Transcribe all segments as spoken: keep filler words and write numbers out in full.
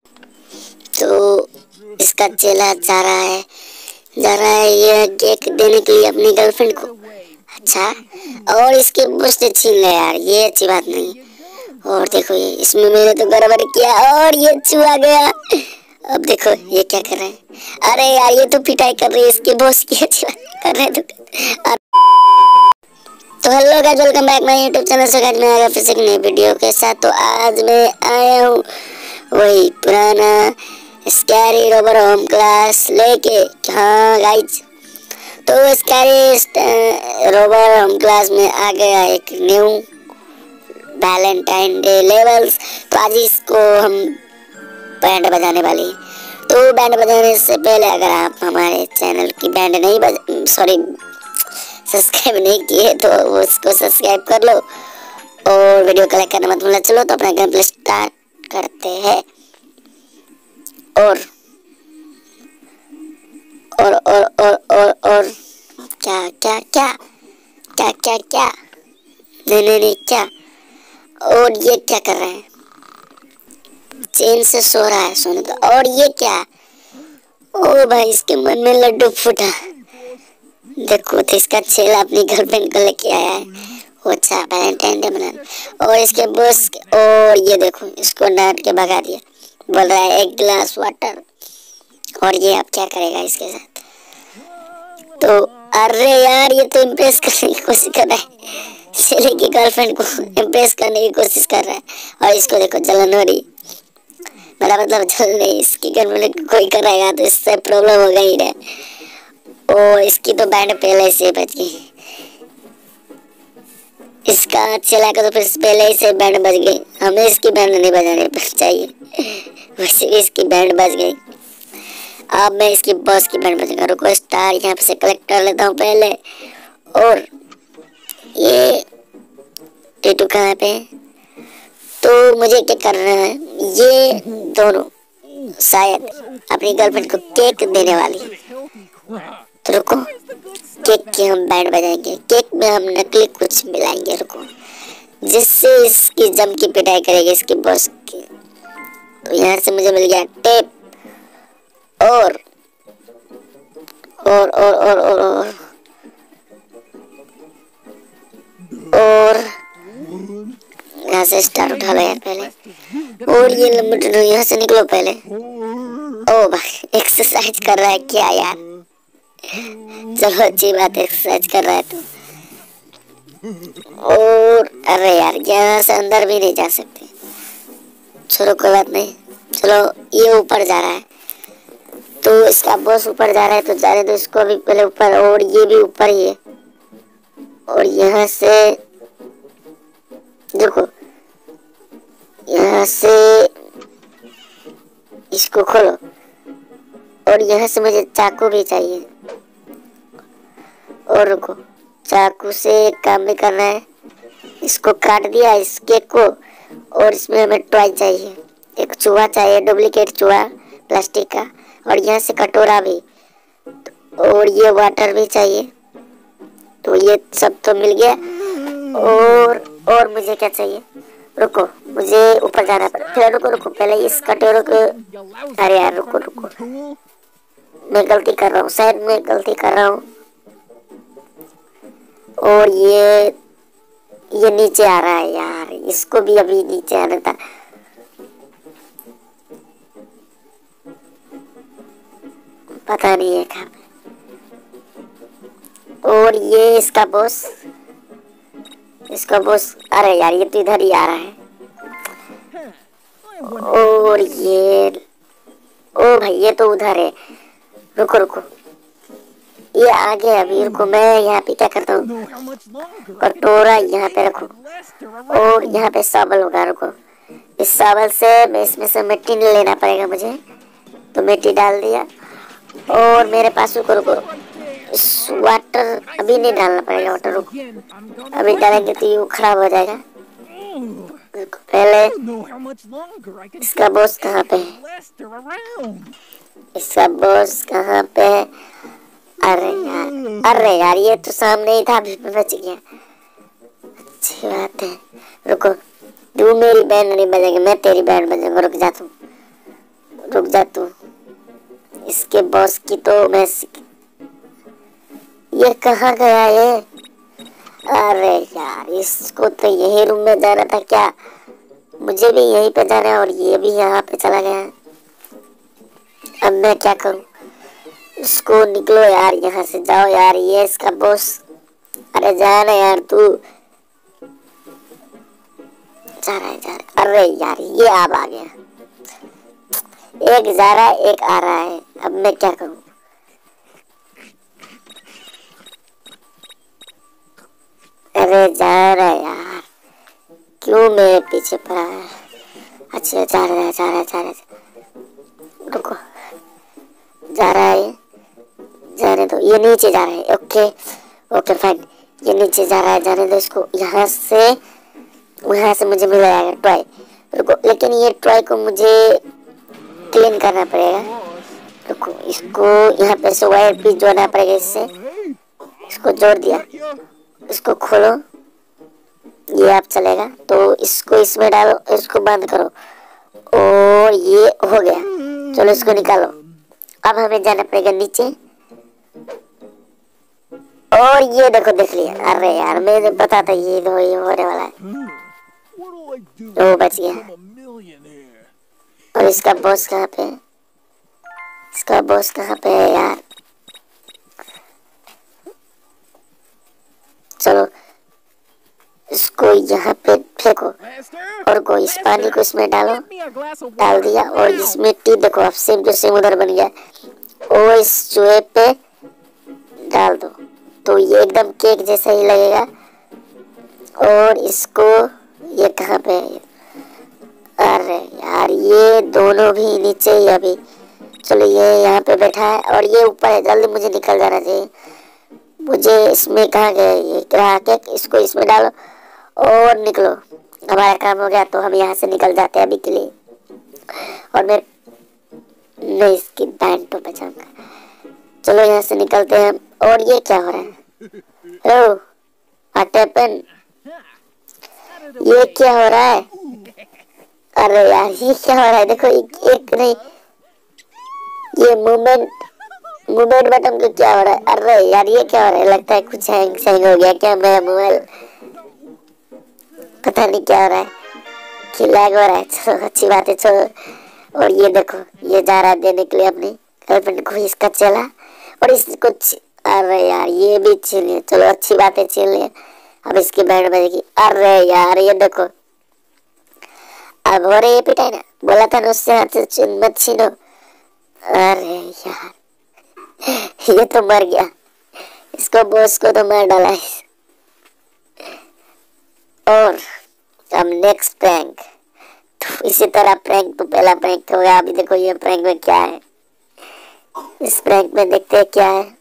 तो इसका चेला जा रहा है जा रहा है ये केक देने के लिए अपनी गर्लफ्रेंड को। अच्छा, और इसके बुश ने छीन लिया यार, ये अच्छी बात नहीं। और देखो ये इसमें मैंने तो गड़बड़ किया और ये चूहा गया। अब देखो ये क्या कर रहे हैं। अरे यार ये तो पिटाई कर रही है इसके बॉस की, अच्छी बात कर रहे हैं तो। तो hello guys, welcome back my YouTube channel. से गाइस मैं आ गया फिर से एक नई वीडियो के साथ। तो आज मैं आया हूँ वही पुराना स्कैरी रोबर होम क्लास लेके। हाँ गाइस, तो स्कैरी रोबर होम क्लास में आ गया एक न्यू वैलेंटाइन डे लेवल्स। तो आज इसको हम बैंड बजाने वाली हैं। तो बैंड बजाने से पहले अगर आप हमारे चैनल की बैंड नहीं बज सॉरी सब्सक्राइब नहीं किए तो उसको सब्सक्राइब कर लो और वीडियो को लाइक करना मत भूलना। चलो तो अपना गेम प्ले स्टार्ट करते हैं। और और और और और और क्या क्या क्या क्या क्या क्या नहीं नहीं नहीं क्या। और ये क्या कर रहा है, चैन से सो रहा है, सोने तो। और ये क्या, ओ भाई इसके मन में लड्डू फूटा। देखो तो इसका चेला अपनी गर्लफ्रेंड को लेके आया है। अच्छा वैलेंटाइन डे मनाने। और इसके बॉस, और ये देखो इसको डांट के भगा दिया, बोल रहा है एक गिलास वाटर। और ये अब क्या करेगा इसके साथ। तो अरे यार ये तो इम्प्रेस करने की कोशिश कर रहा है, चेले की गर्लफ्रेंड को इम्प्रेस करने की कोशिश कर रहा है। और इसको देखो जलन हो रही, मेरा मतलब जल नहीं, इसकी गर्लफ्रेंड को कोई कराएगा तो इससे प्रॉब्लम होगा ही ना। और इसकी तो बैंड पहले से बज गई, इसका चला का तो फिर पहले ही से बैंड बज गई। हमें इसकी बैंड नहीं बजाने चाहिए, वैसे भी इसकी बैंड बज गई। अब मैं इसकी बॉस की बैंड बजाऊंगा। रुको स्टार यहाँ पे से कलेक्ट कर लेता हूँ पहले। और ये टेटू कहाँ पे है, तो मुझे क्या करना है, ये दोनों शायद अपनी गर्लफ्रेंड को केक देने वाली। तो रुको केक की हम बैंड बजाएंगे, केक में हम नकली कुछ मिलाएंगे। रुको जिससे इसकी जम की पिटाई करेगी इसकी बॉस की। तो यहाँ से मुझे मिल गया टेप और और और और और और और यहाँ से स्टार उठा लो यार पहले। और ये लंबू यहाँ से निकलो पहले। ओ भाई एक्सरसाइज कर रहा है क्या यार, चलो अच्छी बात है एक्सरसाइज कर रहा है तो। और अरे यार यहाँ से अंदर भी नहीं जा सकते, चलो कोई बात नहीं। चलो ये ऊपर जा रहा है, तो इसका बॉस ऊपर जा रहा है तो जाने दो इसको भी पहले ऊपर। और ये भी ऊपर ही है। और यहाँ से देखो, यहाँ से इसको खोलो। और यहाँ से मुझे चाकू भी चाहिए। और रुको चाकू से एक काम भी करना है, इसको काट दिया इस केक को। और इसमें हमें टॉय चाहिए, एक चूहा चाहिए, डुप्लीकेट चूहा प्लास्टिक का। और यहाँ से कटोरा भी, और ये वाटर भी चाहिए। तो ये सब तो मिल गया। और और मुझे क्या चाहिए, रुको मुझे ऊपर जाना पड़ेगा। फिर रुको रुको पहले इस कटोरे को, अरे यार रुको रुको मैं गलती कर रहा हूँ, शायद मैं गलती कर रहा हूँ। और ये ये नीचे आ रहा है यार, इसको भी अभी नीचे आना था। पता नहीं है कहाँ पे। और ये इसका बॉस, इसका बॉस, अरे यार ये तो इधर ही आ रहा है। और ये ओ भाई ये तो उधर है। रुको रुको ये आगे अभी, रुको मैं यहाँ पे क्या करता हूँ, कटोरा यहाँ पे रखो और यहाँ पे साबल होगा। रुको इस साबल से मैं इसमें से मिट्टी लेना पड़ेगा मुझे, तो मिट्टी डाल दिया। और मेरे पास रुको रुको वाटर अभी नहीं डालना पड़ेगा, वाटर रुको अभी डालेंगे तो ये खराब हो जाएगा। पहले इसका बॉस कहाँ पे है, इसका बॉस कहाँ पे है। अरे यार अरे यार ये तो सामने ही था, अभी बच गया, अच्छी बात है। रुको तू मेरी बैंड नहीं बजेगी, मैं तेरी बैंड बजाऊंगा। रुक जा तू, रुक जा तू, इसके बॉस की तो मैं, ये कहाँ गया ये? अरे यार, इसको तो यही रूम में जाना था क्या? मुझे भी यहीं पे जाना है और ये भी यहाँ पे चला गया है। अब मैं क्या करूँ? इसको निकलो यार, यहाँ से जाओ यार, ये इसका बॉस। अरे जा ना यार तू, जा रहा है जा रहा है। अरे यार ये अब आ गया, एक जा रहा है एक आ रहा है, अब मैं क्या करूँ? अरे जा रहा है यार, क्यों मेरे पीछे पड़ा है? अच्छा जा रहा है जा रहा है जा रहा है, रुको, जा रहा है, जाने दो, ये नीचे जा रहा है। ओके ओके फाइन, ये नीचे जा रहा है, जाने दो इसको। यहाँ से यहाँ से मुझे मिल जाएगा टॉय, रुको, लेकिन ये टॉय को मुझे क्लीन करना पड़ेगा। रुको, इसको यहाँ पे से वायर भी जोड़ना पड़ेगा, इससे इसको जोड़ दिया, इसको खोलो, ये आप चलेगा तो इसको इसमें डालो, इसको बंद करो और ये हो गया। चलो इसको निकालो। अब हमें जाना पड़ेगा नीचे और ये देखो, देख लिया। अरे यार मुझे पता था ये दो ये होने वाला है। वो बच गया। और इसका बॉस कहाँ पे है? इसका बॉस कहाँ पे है यार? चलो इसको यहाँ पे फेंको और को इस पानी को इसमें डालो, डाल दिया और इस मिट्टी देखो अब सेम टू सेम उधर बन गया। और इस चूहे पे डाल दो तो ये एकदम केक जैसा ही लगेगा। और इसको ये कहाँ पे है? अरे यार ये दोनों भी नीचे ही अभी। चलो ये यहाँ पे बैठा है और ये ऊपर है, जल्दी मुझे निकल जाना चाहिए। मुझे इसमें कहाँ गए ये रहा केक, इसको इसमें डालो और निकलो। हमारा काम हो गया तो हम यहाँ से निकल जाते हैं अभी के लिए। और मैं मैं इसकी बैंड तो बचाऊंगा। चलो यहाँ से निकलते हैं। और ये क्या हो रहा है? Hello what happened? ये क्या हो रहा है? अरे यार ये क्या हो रहा है? देखो एक, एक नहीं, ये मूवमेंट मूवमेंट बटन को क्या हो रहा है? अरे यार ये क्या हो रहा है? लगता है कुछ हैंग सैंग हो गया क्या मेरा मोबाइल, पता नहीं क्या हो रहा है कि लैग हो रहा है। चलो अच्छी बात है। चलो और ये देखो ये जा रहा है देने के लिए अपनी गर्लफ्रेंड को इसका चेला और इसको। अरे यार ये भी छीन लिया। चलो अच्छी बात है छीन लिया। अब इसकी बैंड बजेगी। अरे यार ये देखो अब हो रही है पिटाई ना, बोला था ना उससे हाथ से मत छीनो। अरे यार ये तो मर गया, इसको बॉस को तो मार डाला है। और अब नेक्स्ट प्रैंक, तो इसी तरह प्रैंक तो पहला प्रैंक हो गया। अभी देखो ये प्रैंक में क्या है, इस प्रैंक में देखते हैं क्या है।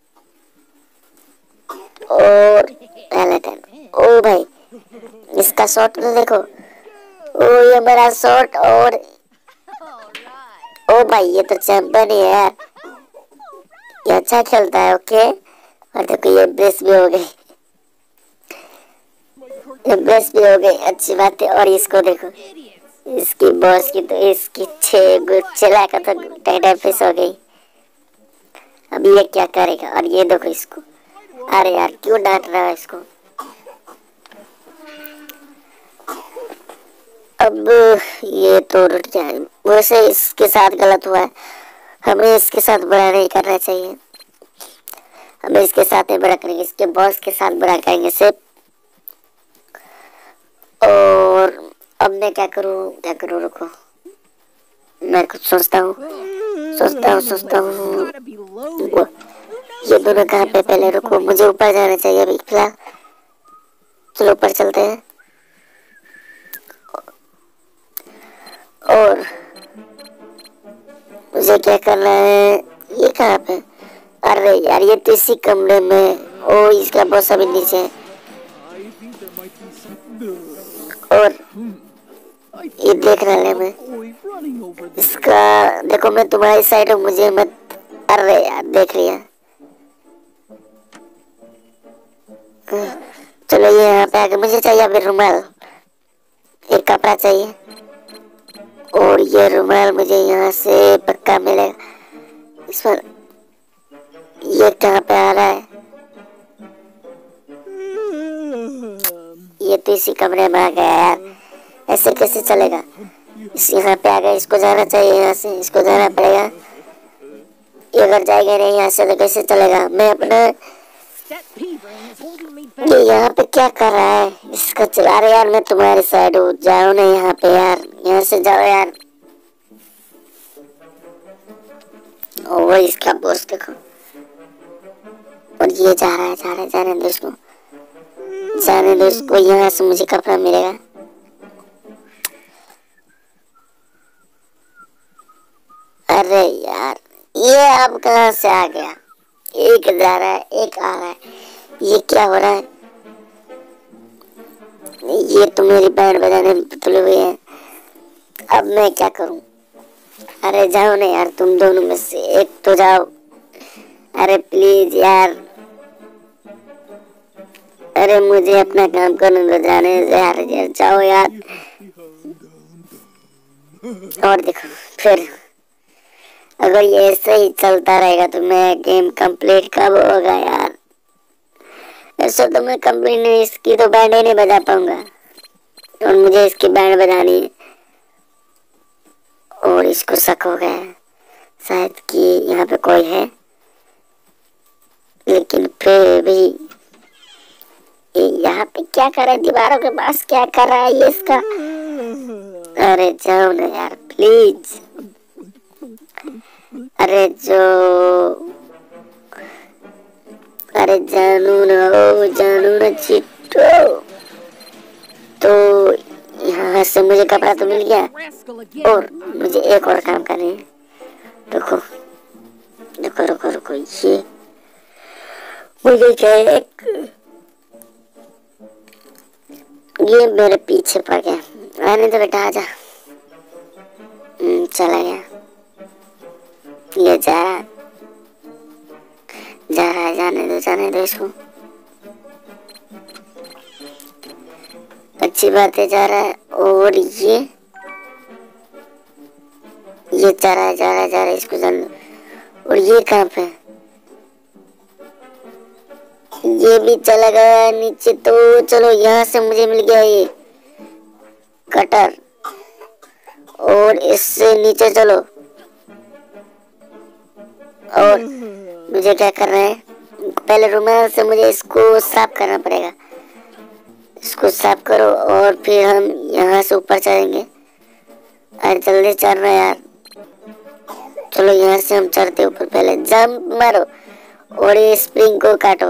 और पहला टाइम, ओ भाई इसका शॉट तो देखो, ओ ये मेरा शॉट। और ओ भाई ये तो चैंपियन ही है यार, ये अच्छा खेलता है। ओके और देखो ये ब्रेस भी हो गई, ये ब्रेस भी हो गई, अच्छी बात है। और इसको देखो, इसकी बॉस की तो इसकी छह गुच्छे का तो टाइटर फिश हो गई। अब ये क्या करेगा? और ये देखो इसको, अरे यार क्यों डांट रहा है इसको? अब ये तो रुक जाए। वैसे इसके साथ गलत हुआ है, हमें इसके साथ बुरा नहीं करना चाहिए। हमें इसके साथ नहीं बुरा करेंगे, इसके बॉस के साथ बुरा करेंगे सिर्फ। और अब मैं क्या करूँ क्या करूँ? रुको मैं कुछ सोचता हूँ सोचता हूँ सोचता हूँ ये दोनों कहाँ पे? पहले रुको, मुझे ऊपर जाना चाहिए अभी फिलहाल। चलो ऊपर चलते हैं। और मुझे क्या करना है? ये कहाँ पे? अरे यार ये तो इसी कमरे में। ओ इसका बॉस अभी नीचे है। और ये देख रहा है मैं इसका, देखो मैं तुम्हारी साइड हूँ, मुझे मत। अरे यार देख लिया। चलो ये यहाँ पे आके मुझे चाहिए अभी रुमाल, एक कपड़ा चाहिए। और ये रुमाल मुझे यहाँ से पक्का मिलेगा। इस पर ये कहाँ पे आ रहा है? ये तो इसी कमरे में आ गया यार, ऐसे कैसे चलेगा? इस यहाँ पे आ गया, इसको जाना चाहिए, यहाँ से इसको जाना पड़ेगा। ये अगर जाएगा नहीं यहाँ से तो कैसे चलेगा? मैं अपना ये यहाँ पे क्या कर रहा है? इसका चला रहे यार, मैं तुम्हारी साइड हूँ, जाओ ना यहाँ पे यार, यहाँ से जाओ यार। और इसका बॉस देखो, और ये जा रहा है, जा रहा है, जाने दो इसको, जाने दो इसको, यहाँ से मुझे कपड़ा मिलेगा। अरे यार ये अब कहाँ से आ गया? एक जा रहा है, एक आ रहा है, ये क्या हो रहा है? ये तो मेरी बैंड बजाने में तुले हुए हैं, अब मैं क्या करूं? अरे जाओ ना यार, तुम दोनों में से एक तो जाओ। अरे प्लीज यार, अरे मुझे अपना काम करने दो, जाने दो यार, यार जाओ यार। और देखो फिर अगर ये ऐसे ही चलता रहेगा तो मैं गेम कंप्लीट कब होगा यार? ऐसे तो मैं कंप्लीट नहीं, इसकी तो बैंड ही नहीं बजा पाऊंगा, और मुझे इसकी बैंड बजानी है। और इसको शक हो गया शायद कि यहाँ पे कोई है, लेकिन फिर भी ये यहाँ पे क्या कर रहा है? दीवारों के पास क्या कर रहा है ये इसका? अरे जाओ ना यार प्लीज, अरे जो अरे जानू ना, ओ जानू ना चिट्टो। तो यहाँ से मुझे कपड़ा तो मिल गया, और मुझे एक और काम करना है। रुको रुको रुको रुको, ये मुझे क्या एक ये मेरे पीछे पड़ गया। आने तो बेटा, आजा। चला गया, ये जा रहा जा रहा है, जाने दो जाने दो इसको, अच्छी बात है, जा रहा है। और ये ये जा रहा है जा रहा है जा रहा है, इसको जाने दो। और ये कहाँ पे? ये भी चला गया नीचे। तो चलो यहाँ से मुझे मिल गया ये कटर, और इससे नीचे चलो। और मुझे क्या करना है? पहले रुमाल से मुझे इसको साफ करना पड़ेगा, इसको साफ करो, और फिर हम यहाँ से ऊपर चढ़ेंगे। अरे जल्दी चढ़ना यार, चलो यहाँ से हम चढ़ते ऊपर। पहले जंप मारो और ये स्प्रिंग को काटो,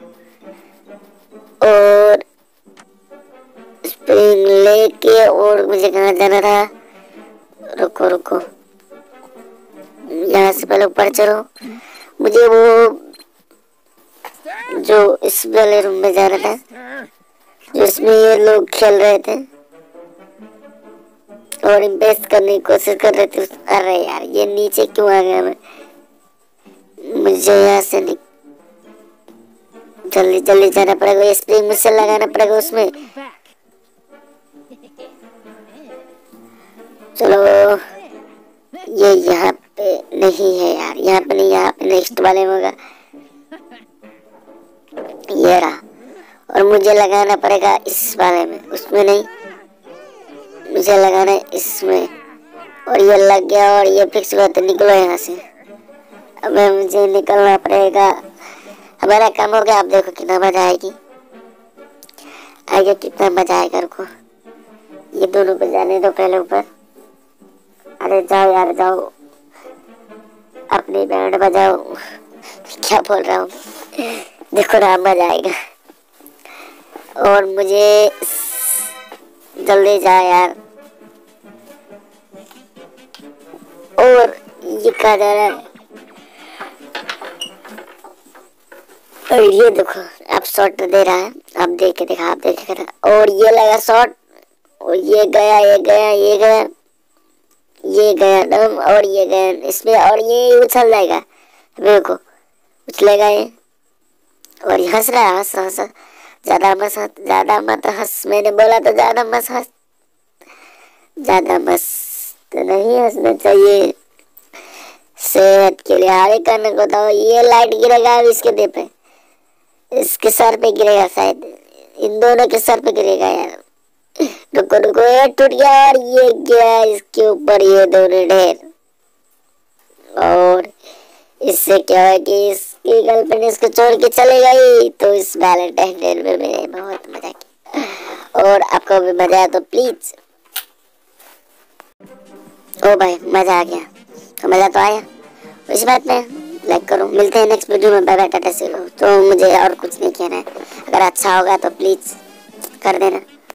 और स्प्रिंग लेके, और मुझे कहाँ जाना था? रुको रुको, यहाँ से पहले ऊपर चढ़ो। मुझे वो जो इस वाले रूम में जाना था, जिसमें ये लोग खेल रहे थे और इम्प्रेस करने की कोशिश कर रहे थे। अरे यार ये नीचे क्यों आ गया? मैं मुझे यहाँ से जल्दी जल्दी जाना पड़ेगा, स्प्रिंग मुझसे लगाना पड़ेगा उसमें। चलो ये यहाँ पे नहीं है यार, यहाँ पे नहीं, यहाँ पे नेक्स्ट वाले में होगा। ये रहा, और मुझे लगाना पड़ेगा इस वाले में, उसमें नहीं, मुझे लगाना है इसमें। और ये लग गया, और ये फिक्स हुआ। तो निकलो यहाँ से, अब मुझे निकलना पड़ेगा। हमारा काम हो गया। अब देखो कितना मजा आएगी, आगे कितना मजा आएगा। रुको, ये दोनों को जाने दो पहले ऊपर। अरे जाओ यार जाओ, अपनी बैंड बजाओ। क्या बोल रहा हूँ, देखो ना मजा आएगा। और मुझे जल्दी जा यार। और ये कहा जा रहा है? और ये देखो अब शॉट दे रहा है, अब देख के देखा, आप देख कर। और ये लगा शॉट, और ये गया ये गया ये गया ये गया दम, और ये गया इसमें, और ये उछल जाएगा। देखो उछलेगा ये, और हंस रहा है, हंस हंस ज्यादा मत हंस, ज्यादा मत हंस, मैंने बोला तो ज्यादा मत हंस, ज्यादा मत तो नहीं हंसना चाहिए, सेहत के लिए हानिकारक होता है। ये लाइट गिरेगा अब इसके दे पे, इसके सर पे गिरेगा शायद, इन दोनों के सर पे गिरेगा यार। रुको रुको, ये टूट गया और ये गया इसके ऊपर ये दोनों ढेर। और इससे क्या है कि इसकी गर्लफ्रेंड इसको छोड़ के चले गई। तो इस वैलेंटाइन डे में मैंने बहुत मजा किया, और आपको भी मजा आया तो प्लीज, ओ भाई मजा आ गया तो मजा तो आया, इस बात में लाइक करो। मिलते हैं नेक्स्ट वीडियो में, बाय बाय, टाटा से। तो मुझे और कुछ नहीं कहना है, अगर अच्छा होगा तो प्लीज कर देना।